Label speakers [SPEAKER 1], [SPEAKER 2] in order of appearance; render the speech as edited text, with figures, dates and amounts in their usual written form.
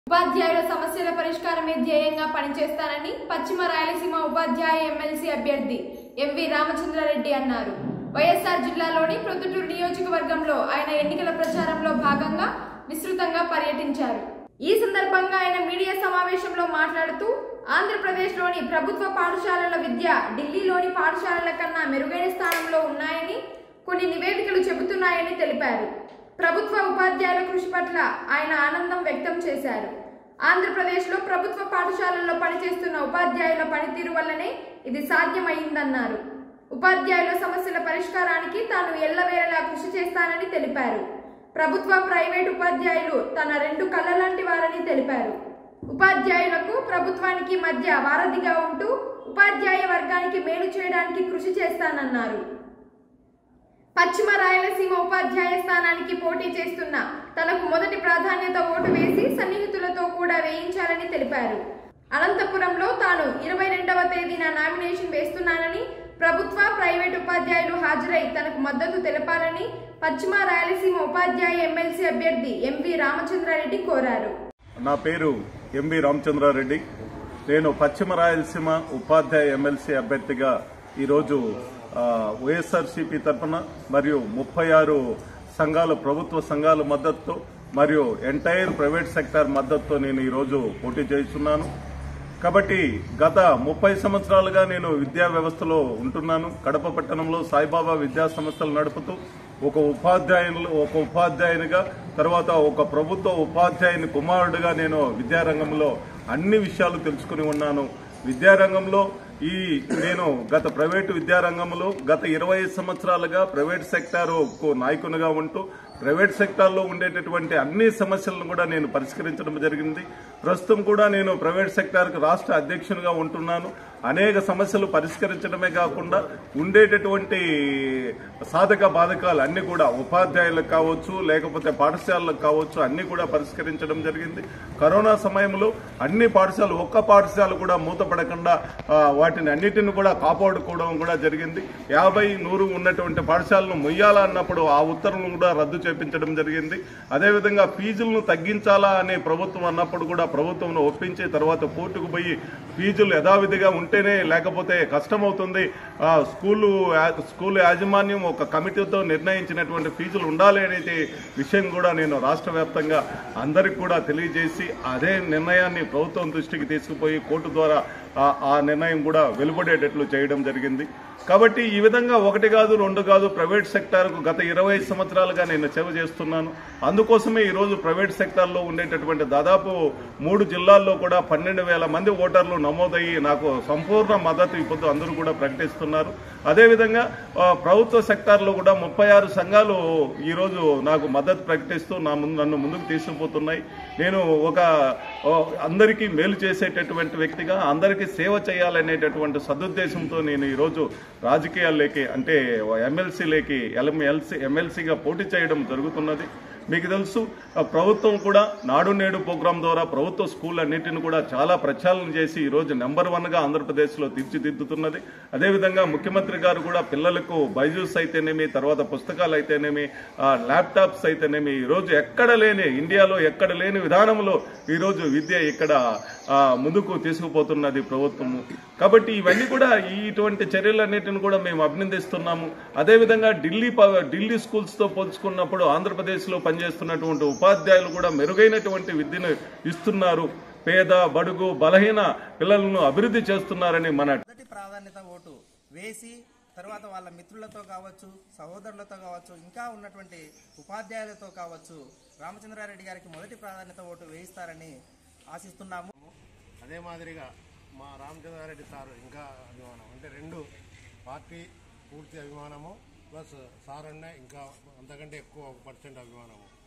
[SPEAKER 1] ఉపాధ్యాయుల సమస్యల పరిష్కారమే ధ్యేయంగా పనిచేస్తానని పశ్చిమ రాయలసీమ ఉపాధ్యాయ ఎమ్మెల్సీ అభ్యర్థి ఎంవి రామచంద్రారెడ్డి అన్నారు. వైఎస్ఆర్ జిల్లాలోని ప్రొద్దుటూరు నియోజకవర్గంలో ఆయన ఎన్నికల ప్రచారంలో భాగంగా విస్తృతంగా పర్యటించారు. ఈ సందర్భంగా ఆయన మీడియా సమావేశంలో మాట్లాడుతూ ఆంధ్రప్రదేశ్లోని ప్రభుత్వ పాఠశాలల విద్య ఢిల్లీలోని పాఠశాలల కన్నా మెరుగైన స్థానంలో ఉన్నాయని కొన్ని నివేదికలు చెబుతున్నాయని తెలిపారు. ప్రభుత్వ ఉపాధ్యాయుల కృషి పట్ల ఆయన ఆనందం వ్యక్తం చేశారు. ఆంధ్రప్రదేశ్లో ప్రభుత్వ పాఠశాలల్లో పనిచేస్తున్న ఉపాధ్యాయుల పనితీరు వల్లనే ఇది సాధ్యమైందన్నారు. ఉపాధ్యాయుల సమస్యల పరిష్కారానికి తాను ఎల్లవేళలా కృషి చేస్తానని తెలిపారు. ప్రభుత్వ ప్రైవేటు ఉపాధ్యాయులు తన రెండు కళ్ళ లాంటి వారని తెలిపారు. ఉపాధ్యాయులకు ప్రభుత్వానికి మధ్య వారధిగా ఉంటూ ఉపాధ్యాయ వర్గానికి మేలు చేయడానికి కృషి చేస్తానన్నారు. పశ్చిమ రాయలసీమ ఉపాధ్యాయ స్థానానికి పోటీ చేస్తున్న తనకు మొదటి ప్రాధాన్యత ఓటు వేసి సన్నిహితులతో కూడా వేయించాలని తెలిపారు. అనంతపురంలో తాను 22వ తేదీన నామినేషన్ వేస్తున్నానని, ప్రభుత్వ ప్రైవేటు ఉపాధ్యాయులు హాజరై తనకు మద్దతు తెలపాలని పశ్చిమ రాయలసీమ ఉపాధ్యాయ ఎమ్మెల్సీ అభ్యర్థి ఎంవి రామచంద్రారెడ్డి కోరారు.
[SPEAKER 2] నా పేరు ఎంవి రామచంద్రారెడ్డి. నేను పశ్చిమ రాయలసీమ ఉపాధ్యాయ ఎమ్మెల్సీ అభ్యర్థిగా ఈరోజు వైఎస్ఆర్సీపీ తరఫున మరియు 36 సంఘాలు ప్రభుత్వ సంఘాల మద్దతుతో మరియు ఎంటైర్ ప్రైవేట్ సెక్టార్ మద్దతుతో నేను ఈరోజు పోటీ చేస్తున్నాను. కాబట్టి గత 30 సంవత్సరాలుగా నేను విద్యా వ్యవస్థలో ఉంటున్నాను. కడప పట్టణంలో సాయిబాబా విద్యా సంస్థలు నడుపుతూ ఒక ఉపాధ్యాయునిగా తర్వాత ఒక ప్రభుత్వ ఉపాధ్యాయుని కుమారుడిగా నేను విద్యారంగంలో అన్ని విషయాలు తెలుసుకుని ఉన్నాను. విద్యారంగంలో నేను గత ప్రైవేటు విద్యారంగంలో గత 20 సంవత్సరాలుగా ప్రైవేట్ సెక్టార్ నాయకునిగా ఉంటూ ప్రైవేట్ సెక్టార్లో ఉండేటటువంటి అన్ని సమస్యలను కూడా నేను పరిష్కరించడం జరిగింది. ప్రస్తుతం కూడా నేను ప్రైవేట్ సెక్టార్కు రాష్ట్ర అధ్యక్షునిగా ఉంటున్నాను. అనేక సమస్యలు పరిష్కరించడమే కాకుండా ఉండేటటువంటి సాధక బాధకాలు అన్ని కూడా ఉపాధ్యాయులకు కావచ్చు, లేకపోతే పాఠశాలలకు కావచ్చు, అన్ని కూడా పరిష్కరించడం జరిగింది. కరోనా సమయంలో అన్ని పాఠశాలలు ఒక్క పాఠశాల కూడా మూతపడకుండా వాటిని అన్నిటిని కూడా కాపాడుకోవడం కూడా జరిగింది. 50, 100 ఉన్నటువంటి పాఠశాలను మొయ్యాలన్నప్పుడు ఆ ఉత్తర్వులను కూడా రద్దు చేపించడం జరిగింది. అదేవిధంగా ఫీజులను తగ్గించాలా అనే ప్రభుత్వం అన్నప్పుడు కూడా ప్రభుత్వం ఒప్పించి తర్వాత కోర్టుకు పోయి ఫీజులు యథావిధిగా ఉంటేనే, లేకపోతే కష్టమవుతుంది, స్కూల్ యాజమాన్యం ఒక కమిటీతో నిర్ణయించినటువంటి ఫీజులు ఉండాలి అనే విషయం కూడా నేను రాష్ట్ర వ్యాప్తంగా అందరికి కూడా తెలియజేసి అదే నిర్ణయాన్ని ప్రభుత్వం దృష్టికి తీసుకుపోయి కోర్టు ద్వారా ఆ నిర్ణయం కూడా వెలువడేటట్లు చేయడం జరిగింది. కాబట్టి ఈ విధంగా 1 కాదు 2 కాదు ప్రైవేట్ సెక్టార్కు గత 20 సంవత్సరాలుగా నేను సేవ చేస్తున్నాను. అందుకోసమే ఈరోజు ప్రైవేట్ సెక్టార్లో ఉండేటటువంటి దాదాపు 3 జిల్లాల్లో కూడా 12,000 మంది ఓటర్లు నమోదయ్యి నాకు సంపూర్ణ మద్దతు ఇప్పుడు అందరూ కూడా ప్రకటిస్తున్నారు. అదేవిధంగా ప్రభుత్వ సెక్టార్లో కూడా 36 సంఘాలు ఈరోజు నాకు మద్దతు ప్రకటిస్తూ నన్ను ముందుకు తీసుకుపోతున్నాయి. నేను అందరికీ మేలు చేసేటటువంటి వ్యక్తిగా, అందరికీ సేవ చేయాలనేటటువంటి సదుద్దేశంతో నేను ఈరోజు రాజకీయాల్లోకి అంటే ఎమ్మెల్సీగా పోటీ చేయడం జరుగుతున్నది. మీకు తెలుసు, ప్రభుత్వం కూడా నాడు నేడు ప్రోగ్రాం ద్వారా ప్రభుత్వ స్కూల్ అన్నింటిని కూడా చాలా ప్రక్షాళన చేసి ఈరోజు నెంబర్ 1గా ఆంధ్రప్రదేశ్లో తీర్చిదిద్దుతున్నది. అదేవిధంగా ముఖ్యమంత్రి గారు కూడా పిల్లలకు బైజూస్ అయితేనేమి, తర్వాత పుస్తకాలు అయితేనేమి, ల్యాప్టాప్స్ అయితేనేమి ఈరోజు ఇండియాలో ఎక్కడ లేని విధానంలో ఈరోజు విద్య ఇక్కడ ముందుకు తీసుకుపోతున్నది ప్రభుత్వము. కాబట్టి ఇవన్నీ కూడా ఇటువంటి చర్యలన్నిటిని కూడా మేము అభినందిస్తున్నాము. అదేవిధంగా ఢిల్లీ స్కూల్స్తో పోల్చుకున్నప్పుడు ఆంధ్రప్రదేశ్లో పనిచేస్తున్నటువంటి ఉపాధ్యాయులు కూడా మెరుగైనటువంటి విద్యను ఇస్తున్నారు. పేద, బడుగు, బలహీన పిల్లలను అభివృద్ధి చేస్తున్నారని
[SPEAKER 3] మొదటి ప్రాధాన్యత ఓటు వేసి తర్వాత వాళ్ళ మిత్రులతో కావచ్చు, సహోదరులతో కావచ్చు, ఇంకా ఉన్నటువంటి ఉపాధ్యాయులతో కావచ్చు రామచంద్రారెడ్డి గారికి మొదటి ప్రాధాన్యత ఓటు వేయిస్తారని ఆశిస్తున్నాము.
[SPEAKER 4] అదే మాదిరిగా మా రామచంద్రారెడ్డి సార్ ఇంకా అభిమానం, అంటే 2 పార్టీ పూర్తి అభిమానము ప్లస్ సార్ అన్న ఇంకా అంతకంటే ఎక్కువ 1% అభిమానము.